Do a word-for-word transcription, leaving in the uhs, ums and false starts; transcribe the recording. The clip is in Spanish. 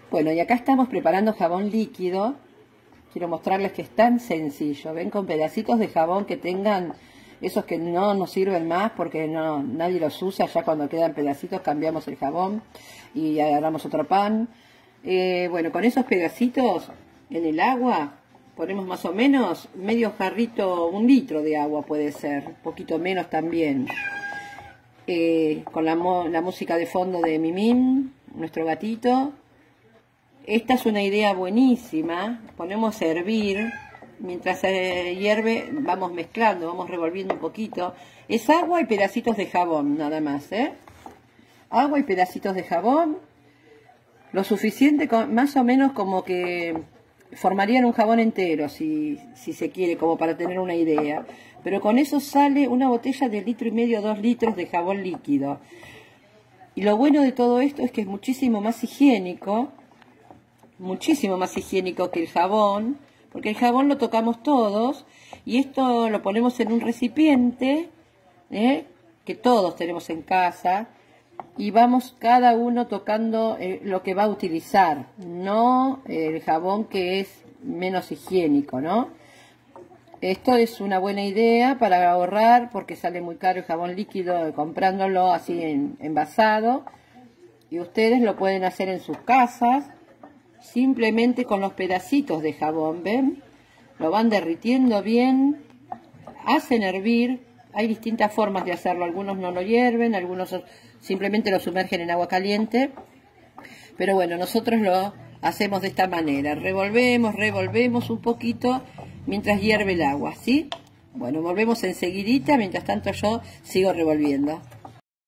Bueno, y acá estamos preparando jabón líquido. Quiero mostrarles que es tan sencillo. Ven, con pedacitos de jabón que tengan, esos que no nos sirven más porque no nadie los usa. Ya cuando quedan pedacitos cambiamos el jabón y agarramos otro pan. Eh, bueno, con esos pedacitos en el agua ponemos más o menos medio jarrito, un litro de agua puede ser, un poquito menos también. Eh, con la, la música de fondo de Mimín, nuestro gatito. Esta es una idea buenísima. Ponemos a hervir. Mientras eh, hierve vamos mezclando, vamos revolviendo un poquito. Es agua y pedacitos de jabón nada más, ¿eh? Agua y pedacitos de jabón. Lo suficiente, con, más o menos como que formarían un jabón entero, si, si se quiere, como para tener una idea. Pero con eso sale una botella de litro y medio, dos litros de jabón líquido. Y lo bueno de todo esto es que es muchísimo más higiénico. Muchísimo más higiénico que el jabón, porque el jabón lo tocamos todos y esto lo ponemos en un recipiente ¿eh? que todos tenemos en casa y vamos cada uno tocando eh, lo que va a utilizar, no el jabón que es menos higiénico, ¿no? Esto es una buena idea para ahorrar porque sale muy caro el jabón líquido comprándolo así en, envasado, y ustedes lo pueden hacer en sus casas. Simplemente con los pedacitos de jabón, ¿ven? Lo van derritiendo bien, hacen hervir. Hay distintas formas de hacerlo, algunos no lo hierven, algunos simplemente lo sumergen en agua caliente. Pero bueno, nosotros lo hacemos de esta manera, revolvemos, revolvemos un poquito mientras hierve el agua, ¿sí? Bueno, volvemos enseguidita, mientras tanto yo sigo revolviendo.